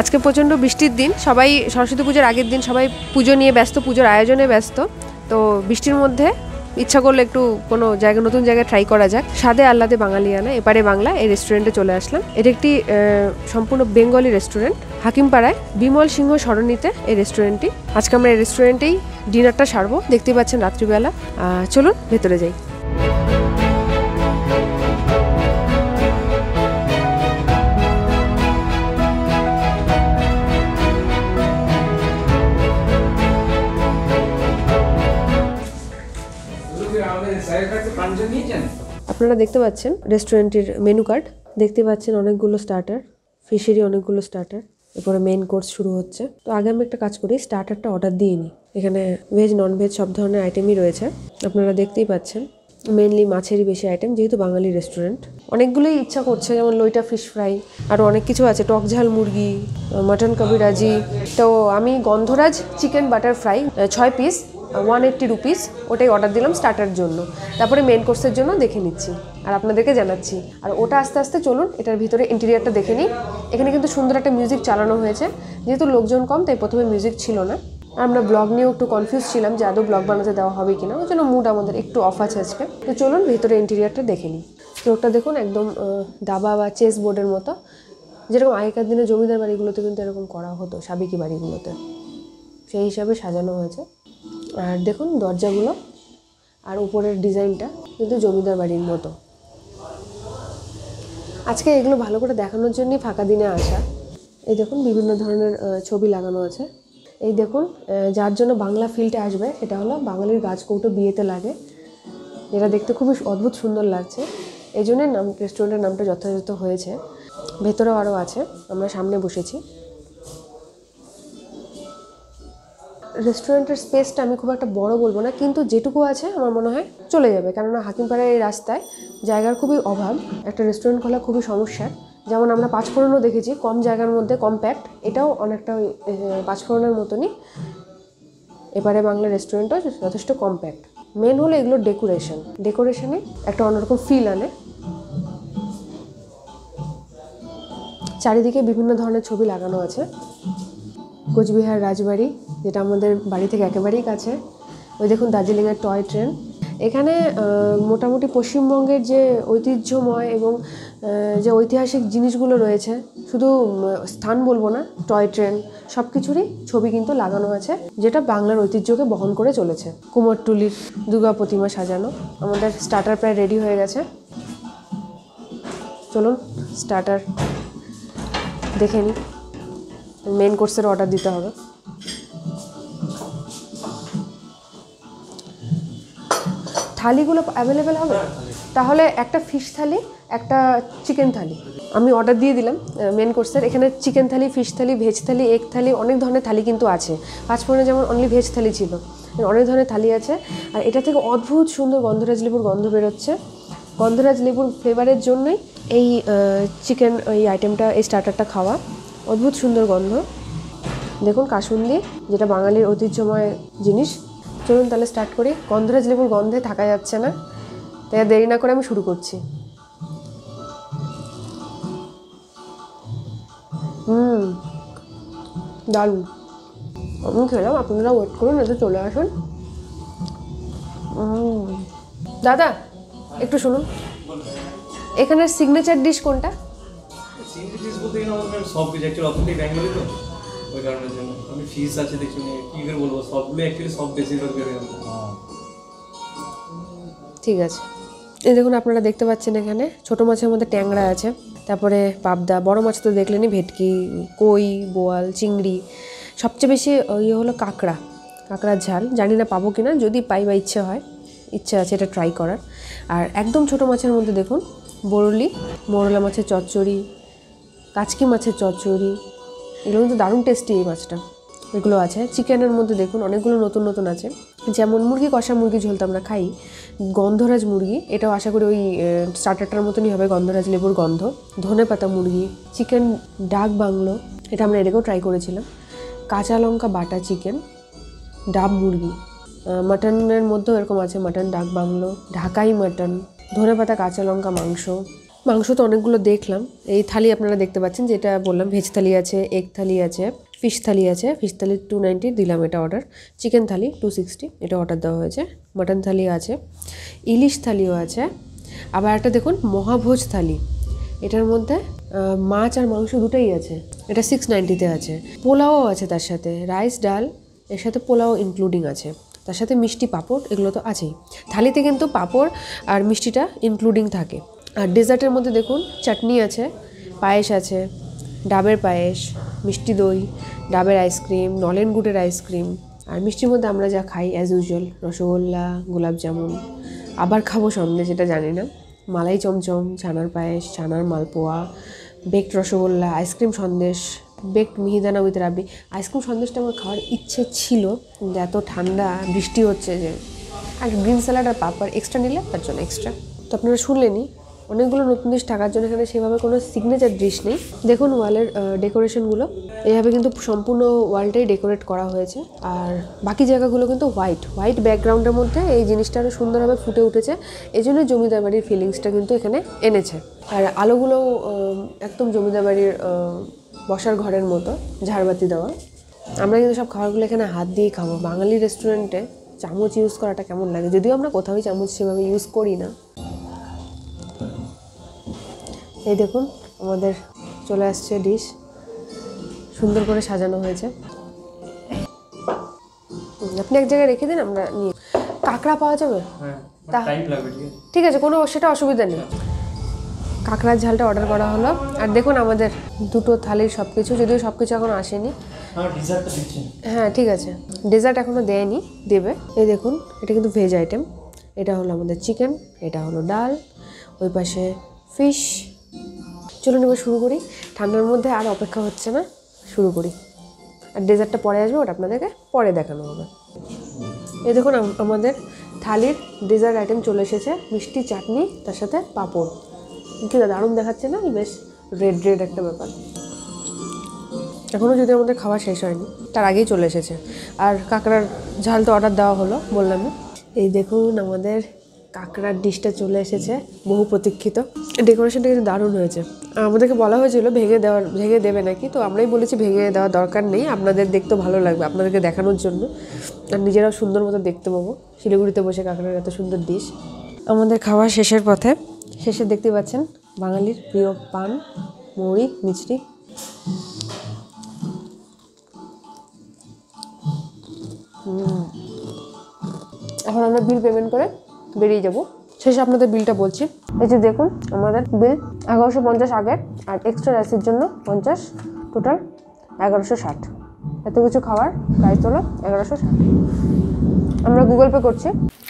আজকে প্রচণ্ড বৃষ্টির দিন, সবাই সরস্বতী পুজোর আগের দিন সবাই পুজো নিয়ে ব্যস্ত, পুজোর আয়োজনে ব্যস্ত। তো বৃষ্টির মধ্যে ইচ্ছা করলে একটু কোনো জায়গা, নতুন জায়গায় ট্রাই করা যাক। স্বাদে আহ্লাদে বাঙালিয়ানা এপারে বাংলা এই রেস্টুরেন্টে চলে আসলাম। এটা একটি সম্পূর্ণ বেঙ্গলি রেস্টুরেন্ট, হাকিমপাড়ায় বিমল সিংহ সরণিতে এই রেস্টুরেন্টটি। আজকে আমরা এই রেস্টুরেন্টেই ডিনারটা সারবো, দেখতে পাচ্ছেন রাত্রিবেলা। চলুন ভেতরে যাই। আপনারা দেখতে পাচ্ছেন রেস্টুরেন্টের মেনু কার্ড, দেখতে পাচ্ছেন অনেকগুলো স্টার্টার, ফিশেরই অনেকগুলো স্টার্টার, এরপরে মেইন কোর্স শুরু হচ্ছে। তো আগে আমি একটা কাজ করি, স্টার্টারটা অর্ডার দিয়ে নিই। এখানে ভেজ নন ভেজ সব ধরনের আইটেমই রয়েছে, আপনারা দেখতেই পাচ্ছেন। মেনলি মাছেরই বেশি আইটেম, যেহেতু বাঙালি রেস্টুরেন্ট। অনেকগুলোই ইচ্ছা করছে, যেমন লইটা ফিশ ফ্রাই, আরও অনেক কিছু আছে, টক ঝাল মুরগি, মাটন কবিরাজি। তো আমি gondhoraj chicken butter fry 6 piece 180 rupees, ওটাই অর্ডার দিলাম স্টার্টার জন্য। তারপরে মেন কোর্সের জন্য দেখে নিচ্ছি আর আপনাদেরকে জানাচ্ছি। আর ওটা আস্তে আস্তে চলুন এটার ভিতরে ইন্টেরিয়ারটা দেখে নিই। এখানে কিন্তু সুন্দর একটা মিউজিক চালানো হয়েছে, যেহেতু লোকজন কম তাই প্রথমে মিউজিক ছিল না। আমরা ব্লগ নিয়েও একটু কনফিউজ ছিলাম যে আদৌ ব্লগ বানাতে দেওয়া হবে কিনা, ওই জন্য মুড আমাদের একটু অফ আছে আজকে। তো চলুন ভিতরে ইন্টেরিয়ারটা দেখে নিই। ফ্লোরটা দেখুন, একদম দাবা বা চেস বোর্ডের মতো, যেরকম আগেকার দিনে জমিদার বাড়িগুলোতে কিন্তু এরকম করা হতো, সাবেকি বাড়িগুলোতে, সেই হিসাবে সাজানো হয়েছে। আর দেখুন দরজাগুলো আর উপরের ডিজাইনটা কিন্তু জমিদার বাড়ির মতো। আজকে এগুলো ভালো করে দেখানোর জন্যই ফাঁকা দিনে আসা। এই দেখুন বিভিন্ন ধরনের ছবি লাগানো আছে। এই দেখুন, যার জন্য বাংলা ফিলটা আসবে সেটা হলো বাঙালির গাছকৌটো বিয়েতে লাগে, যেটা দেখতে খুবই অদ্ভুত সুন্দর লাগছে। এই জন্যই রেস্টুরেন্টের নামটা যথাযথ হয়েছে। ভেতরেও আরও আছে, আমরা সামনে বসেছি। রেস্টুরেন্টের স্পেসটা আমি খুব একটা বড় বলবো না, কিন্তু যেটুকু আছে আমার মনে হয় চলে যাবে, কেননা হাকিমপাড়ার এই রাস্তায় জায়গার খুবই অভাব। একটা রেস্টুরেন্ট খোলা খুবই সমস্যার। যেমন আমরা পাঁচফোড়নও দেখেছি কম জায়গার মধ্যে কম্প্যাক্ট, এটাও অনেকটা পাঁচফোড়নের মতনই। এপারে বাংলা রেস্টুরেন্টও যথেষ্ট কম্প্যাক্ট। মেন হলো এগুলোর ডেকোরেশনে একটা অন্যরকম ফিল আনে। চারিদিকে বিভিন্ন ধরনের ছবি লাগানো আছে। কোচবিহার রাজবাড়ি, যেটা আমাদের বাড়ি থেকে একেবারেই কাছে। ওই দেখুন দার্জিলিংয়ের টয় ট্রেন। এখানে মোটামুটি পশ্চিমবঙ্গের যে ঐতিহ্যময় এবং যে ঐতিহাসিক জিনিসগুলো রয়েছে, শুধু স্থান বলবো না, টয় ট্রেন সব কিছুরই ছবি কিন্তু লাগানো আছে, যেটা বাংলার ঐতিহ্যকে বহন করে চলেছে। কুমোরটুলির দুর্গা প্রতিমা সাজানো। আমাদের স্টার্টার প্রায় রেডি হয়ে গেছে, চলুন স্টার্টার দেখে নিই। মেন কোর্সের অর্ডার দিতে হবে। থালিগুলো অ্যাভেলেবেল হবে? তাহলে একটা ফিশ থালি, একটা চিকেন থালি আমি অর্ডার দিয়ে দিলাম মেন কোর্সের। এখানে chicken thali, fish thali, veg thali, egg thali, অনেক ধরনের থালি কিন্তু আছে। পাঁচফোড়নে যেমন অনলি ভেজ থালি ছিল, অনেক ধরনের থালি আছে। আর এটা থেকে অদ্ভুত সুন্দর গন্ধরাজ লেবুর গন্ধ বেরোচ্ছে। গন্ধরাজ লেবুর ফ্লেভারের জন্যই এই চিকেন এই আইটেমটা, এই স্টার্টারটা খাওয়া। অদ্ভুত সুন্দর গন্ধ। দেখুন কাসুন্দি, যেটা বাঙালির ঐতিহ্যময় জিনিস। চলুন তাহলে স্টার্ট করি। গন্ধরাজ লেবুর গন্ধে থাকা যাচ্ছে না, তাই দেরি না করে আমি শুরু করছি। দারুণ। আমি খেলাম, আপনারা ওয়েট করুন, এতে চলে আসুন। দাদা একটু শুনুন, এখানের সিগনেচার ডিশ কোনটা? সব কিছু অ্যাকচুয়ালি অথেন্টিক বেঙ্গলি তো, ওই কারণের জন্য আমি ফিশ আছে দেখছি, কি করে বলবো, সবগুলো অ্যাকচুয়ালি সব বেশিরভাগ বেরোয়। ঠিক আছে। এই দেখুন আপনারা দেখতে পাচ্ছেন এখানে ছোটো মাছের মধ্যে ট্যাংরা আছে, তারপরে পাবদা, বড় মাছ তো দেখলেনই, ভেটকি, কই, বোয়াল, চিংড়ি। সবচেয়ে বেশি ইয়ে হলো কাঁকড়ার ঝাল। জানি না পাবো কিনা, যদি পাই বা ইচ্ছে আছে এটা ট্রাই করার। আর একদম ছোটো মাছের মধ্যে দেখুন মোরলা মাছের চচ্চড়ি, কাচকি মাছের চচ্চড়ি, এগুলো কিন্তু দারুণ টেস্টি এই মাছটা। এগুলো আছে। চিকেনের মধ্যে দেখুন অনেকগুলো নতুন আছে, যেমন মুরগি কষা, মুরগি ঝোল তো আমরা খাই। গন্ধরাজ মুরগি, এটাও আশা করি ওই স্টার্টারটার মতনই হবে, গন্ধরাজ লেবুর গন্ধ। ধনেপাতা মুরগি, চিকেন ডাক বাংলো, এটা আমরা এটাকেও ট্রাই করেছিলাম। কাঁচা লঙ্কা বাটা চিকেন, ডাব মুরগি। মাটনের মধ্যেও এরকম আছে, মাটন ডাক বাংলো, ঢাকাই মাটন, ধনেপাতা কাঁচা লঙ্কা মাংস, মাংস তো অনেকগুলো দেখলাম। এই থালি আপনারা দেখতে পাচ্ছেন, যেটা বললাম ভেজ থালি আছে, এগ থালি আছে, ফিশ থালি আছে। ফিশ থালি 290 দিলাম, এটা অর্ডার। চিকেন থালি 260, এটা অর্ডার দেওয়া হয়েছে। মাটন থালি আছে, ইলিশ থালিও আছে। আবার একটা দেখুন মহাভোজ থালি, এটার মধ্যে মাছ আর মাংস দুটোই আছে, এটা 690-তে আছে। পোলাও আছে তার সাথে, রাইস ডাল, এর সাথে পোলাও ইনক্লুডিং আছে, তার সাথে মিষ্টি পাঁপড়, এগুলো তো আছেই। থালিতে কিন্তু পাঁপড় আর মিষ্টিটা ইনক্লুডিং থাকে। আর ডেজার্টের মধ্যে দেখুন চাটনি আছে, পায়েস আছে, ডাবের পায়েস, মিষ্টি দই, ডাবের আইসক্রিম, নলেন গুড়ের আইসক্রিম। আর মিষ্টির মধ্যে আমরা যা খাই অ্যাজ ইউজুয়াল, রসগোল্লা, গোলাপ জামুন। আবার খাবো সন্দেশ, যেটা জানি না, মালাই চমচম, ছানার পায়েস, ছানার malpua, baked rasgulla, ice cream sandesh, baked mihidana with rabri. Ice cream সন্দেশটা আমার খাওয়ার ইচ্ছে ছিল, কিন্তু এত ঠান্ডা বৃষ্টি হচ্ছে যে, আর গ্রিন স্যালাড আর পাপড় এক্সট্রা নিলে তার জন্য এক্সট্রা। তো আপনারা শুনলেনই, অনেকগুলো নতুন ডিশ থাকার জন্য এখানে সেভাবে কোনো সিগনেচার ডিশ নেই। দেখুন ওয়ালের ডেকোরেশনগুলো, এইভাবে কিন্তু সম্পূর্ণ ওয়ালটাই ডেকোরেট করা হয়েছে। আর বাকি জায়গাগুলো কিন্তু হোয়াইট ব্যাকগ্রাউন্ডের মধ্যে এই জিনিসটা আরও সুন্দরভাবে ফুটে উঠেছে। এই জন্য জমিদার বাড়ির ফিলিংসটা কিন্তু এখানে এনেছে। আর আলোগুলো একদম জমিদার বাড়ির বসার ঘরের মতো, ঝাড়বাতি দেওয়া। আমরা কিন্তু সব খাবারগুলো এখানে হাত দিয়েই খাবো। বাঙালি রেস্টুরেন্টে চামচ ইউজ করাটা কেমন লাগে, যদিও আমরা কোথাওই চামচ সেভাবে ইউজ করি না। এই দেখুন আমাদের চলে আসছে ডিশ, সুন্দর করে সাজানো হয়েছে। আপনি এক জায়গায় রেখে দিন, আমরা নিয়ে। কাঁকড়া পাওয়া যাবে? ঠিক আছে, কোনো সেটা অসুবিধা নেই। কাঁকড়ার ঝালটা অর্ডার করা হলো। আর দেখুন আমাদের দুটো থালির সব কিছু, যদিও সব কিছু এখনও আসেনি। হ্যাঁ ঠিক আছে, ডেজার্ট এখনও দেয়নি, দেবে। এই দেখুন এটা কিন্তু ভেজ আইটেম। এটা হলো আমাদের চিকেন, এটা হলো ডাল, ওই পাশে ফিশ। চলুন এবার শুরু করি, ঠান্ডার মধ্যে আর অপেক্ষা হচ্ছে না, শুরু করি। আর ডেজার্টটা পরে আসবে, ওটা আপনাদেরকে পরে দেখানো হবে। এই দেখুন আমাদের থালির ডেজার্ট আইটেম চলে এসেছে, মিষ্টি চাটনি, তার সাথে পাঁপড়। কি দারুণ দেখাচ্ছে না, বেশ রেড একটা ব্যাপার। এখনও যদি আমাদের খাওয়া শেষ হয়নি, তার আগেই চলে এসেছে। আর কাঁকড়ার ঝাল তো অর্ডার দেওয়া হলো, বললামই। এই দেখুন আমাদের কাঁকড়ার ডিশটা চলে এসেছে, বহু প্রতীক্ষিত। ডেকোরেশনটা কিন্তু দারুণ হয়েছে। আমাদেরকে বলা হয়েছিল ভেঙে দেবে নাকি, তো আমরাই বলেছি ভেঙে দেওয়ার দরকার নেই, আপনাদের দেখতে ভালো লাগবে, আপনাদেরকে দেখানোর জন্য, আর নিজেরাও সুন্দর মতো দেখতে পাবো শিলিগুড়িতে বসে কাঁকড়ার এত সুন্দর ডিশ। আমাদের খাওয়া শেষের পথে, শেষে দেখতে পাচ্ছেন বাঙালির প্রিয় পান, মুড়ি, মিষ্টি। এখন আমরা বিল পেমেন্ট করে বেরিয়ে যাব। শেষে আপনাদের বিলটা বলছি। এই যে দেখুন আমাদের বিল 1150 আগের, আর এক্সট্রা রাইসের জন্য 50, টোটাল 1160। এত কিছু খাওয়ার প্রাইস হলো 1160। আমরা গুগল পে করছি।